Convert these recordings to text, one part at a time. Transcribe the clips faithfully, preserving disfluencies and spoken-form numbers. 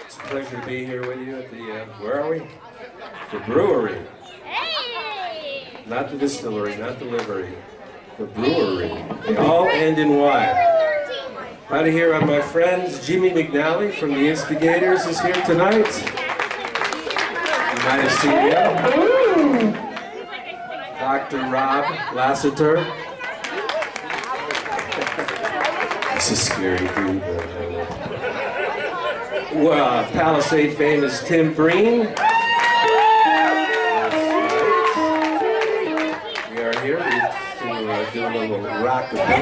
It's a pleasure to be here with you at the, uh, where are we? The brewery. Hey! Not the distillery, not the livery. The brewery. They all end in Y. How to hear on my friends, Jimmy McNally from the Instigators is here tonight. You might have seen him. Doctor Rob Lassiter. It's a scary dude. Well, Palisade famous Tim Breen. We are here to uh, do a little rock with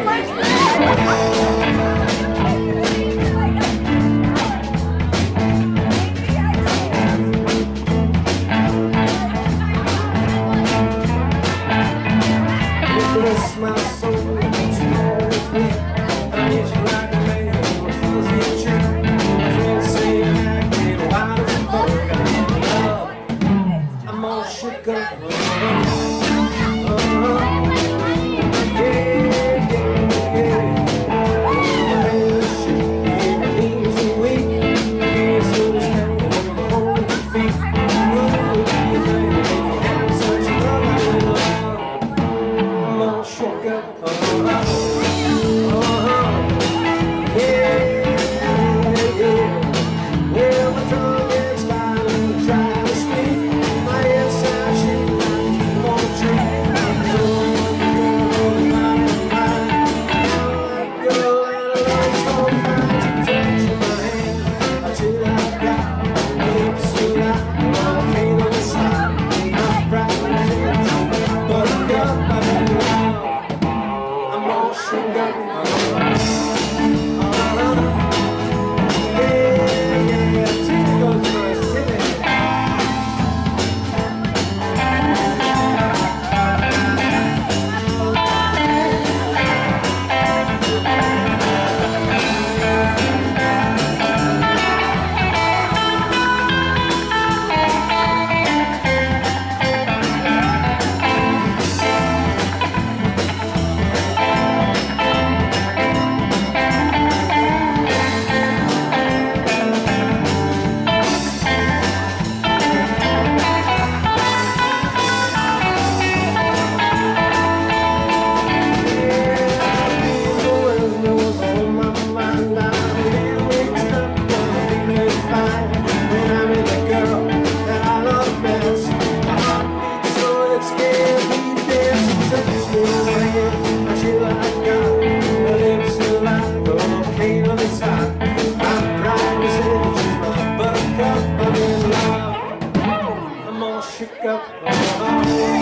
I'm all shook up.